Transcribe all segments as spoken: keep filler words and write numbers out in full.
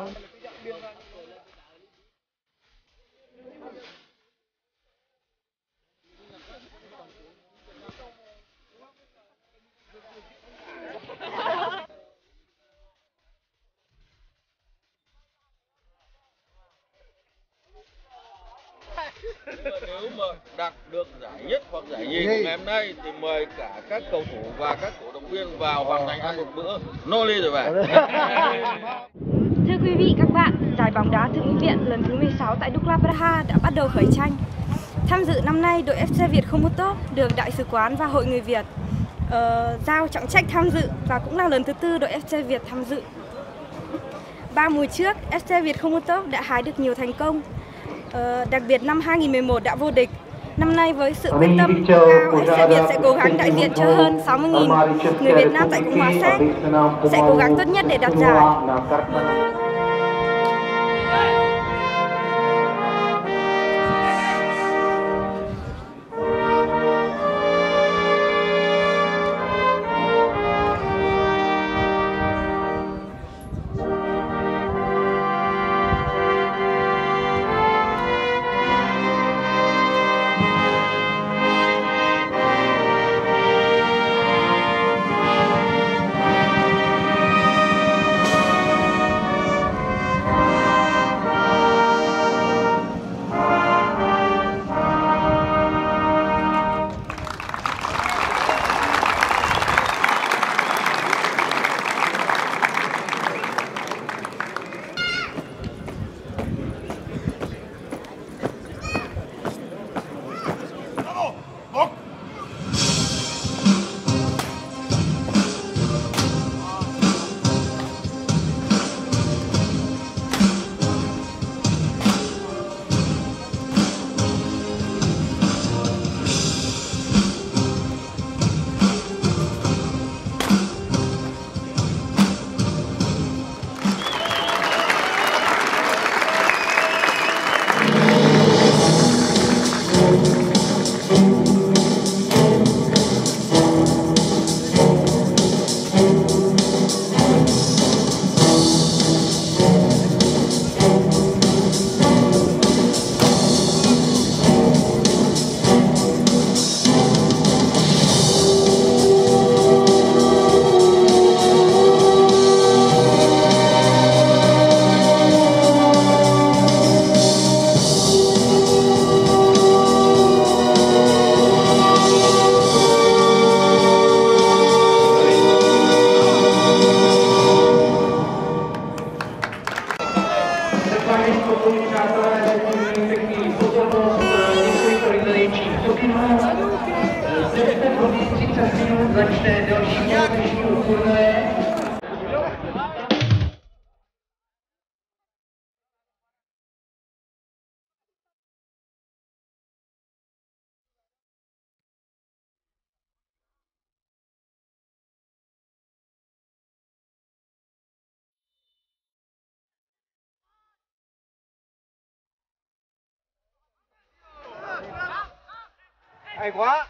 Nếu mà đạt được giải nhất hoặc giải nhì của ngày hôm nay thì mời cả các cầu thủ và các cổ động viên vào hoàn thành ăn một bữa no ly rồi về. Thưa quý vị các bạn, giải bóng đá Thượng Úy Viện lần thứ mười sáu tại Dukla Praha đã bắt đầu khởi tranh. Tham dự năm nay, đội ép xê Việt không top được Đại sứ quán và Hội người Việt uh, giao trọng trách tham dự và cũng là lần thứ tư đội ép xê Việt tham dự. Ba mùa trước, ép xê Việt không top đã hái được nhiều thành công. Uh, đặc biệt năm hai nghìn mười một đã vô địch. Năm nay với sự quyết tâm cao, ép xê Việt sẽ cố gắng đại diện cho hơn sáu mươi nghìn người Việt Nam tại Cộng hòa Séc, sẽ cố gắng tốt nhất để đạt giải. Začne další dnešního turnaje. Hay quá.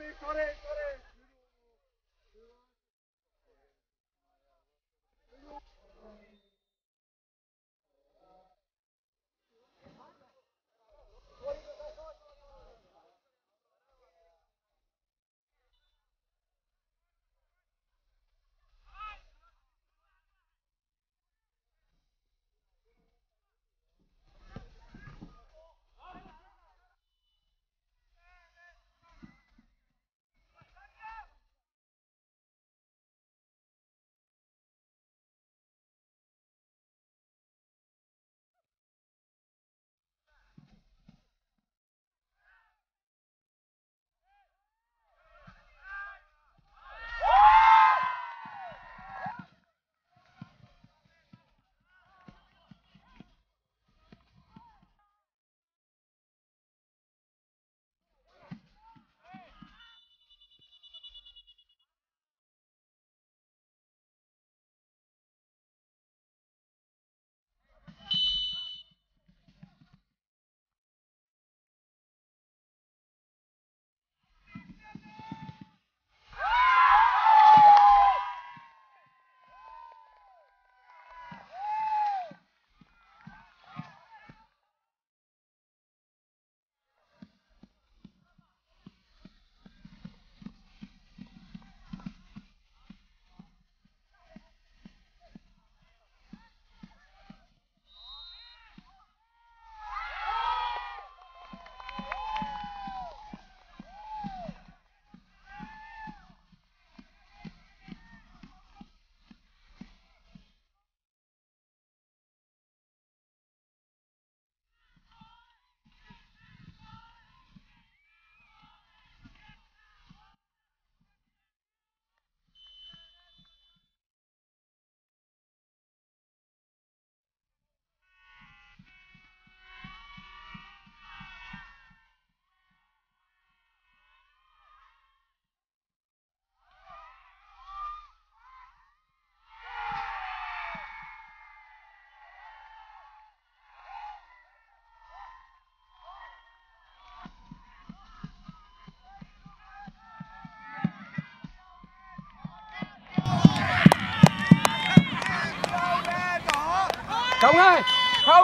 Không ơi, không.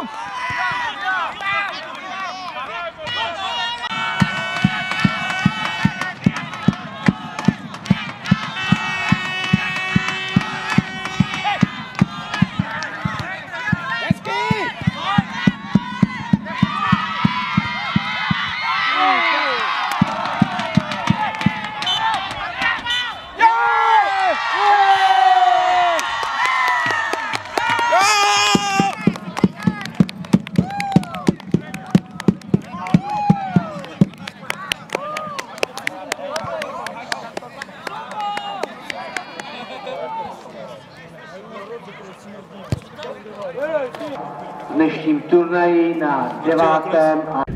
V dnešním turnaji na devátém a